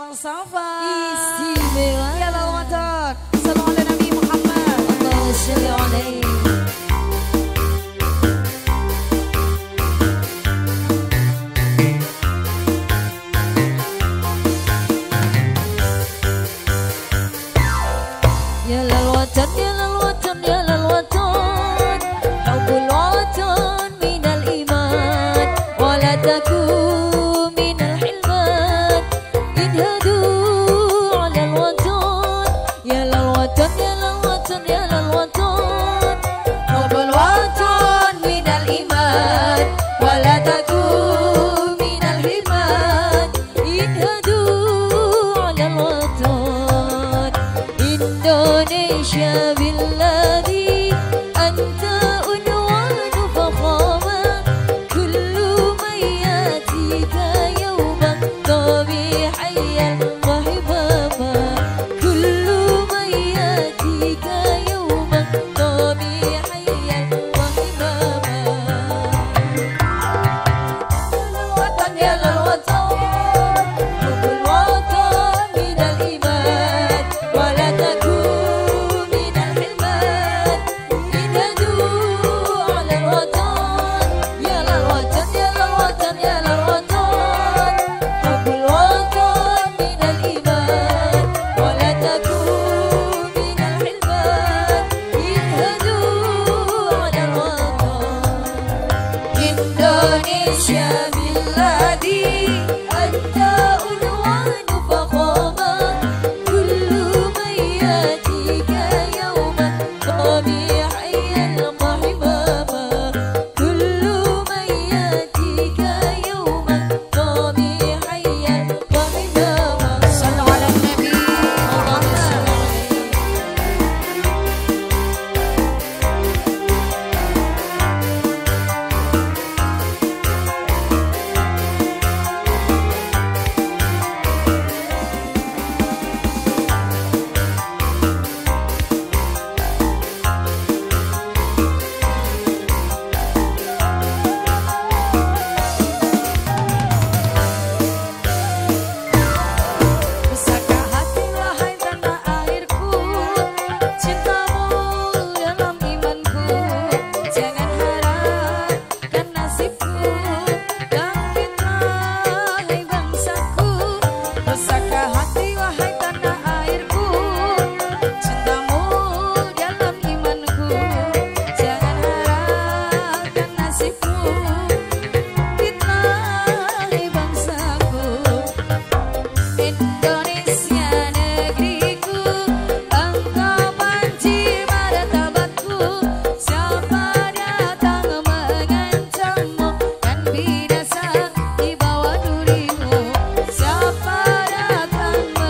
Safa istimewa. Ya Ramadan. Sallallahu ala Nabi Muhammad. Allahumma sholli alaihi. Ya lal watan, ya lal watan, ya lal watan, hubbul watan minal iman, wala takun minal hilman, idhadu alal watan, ya lal watan, ya lal watan, ya lal watan, hubbul watan minal iman, wala takun minal hilman, idhadu alal watan. Indonesia billadhi anta unwanu fakhama kullu mayatika yawman tabi'ayyan wa hibama kullu mayatika yawman tabi'ayyan wa hibama watan ya lal watan hubbul watan minal iman wala takun minal hilman idhadu alal watan ya lal watan ya lal watan ya lal watan hubbul watan minal iman wala takun minal hilman idhadu alal watan Indonesia billadhi anta unwanu fakhama kullu mayatika yawman tabi'ayyan wa hibama kullu mayatika yawman tabi'ayyan wa hibama Sallallahu ala Nabi Muhammad. Besarkah hati wahai tanah airku, cintamu dalam imanku, jangan harapkan nasibku, bangkitlah hai bangsaku. Besarkah hati wahai tanah airku, cintamu dalam imanku, jangan harapkan nasibku, bangkitlah hai bangsaku. Indonesia negeriku, engkau panci martabatku. Siapa datang mengancammu, kan binasa di bawah durimu. Siapa datang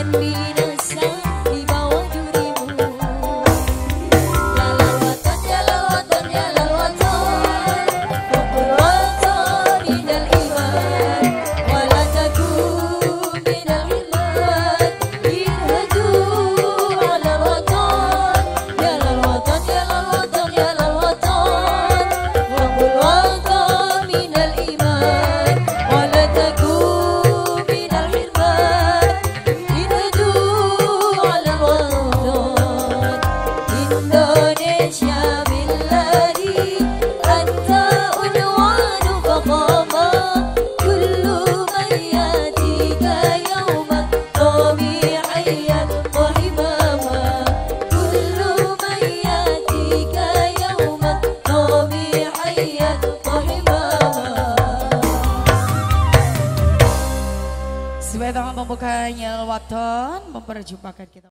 binasa di bawah durimu. Jalal watan, jalal watan, jalal watan, Rabbul watan minal iman, wala takun minal hilal, irhadu alal watan. Jalal watan, jalal watan, jalal watan, Rabbul watan minal iman, wala takun minal hilal, irhadu alal watan. Indonesia biladi anta unwanu faqama, kullu man yatika yawman qami hayyan wa himama, kullu man yatika yawman qami hayyan wa himama. Sebagai tangan pembukanya Waton memperjumpakan kita.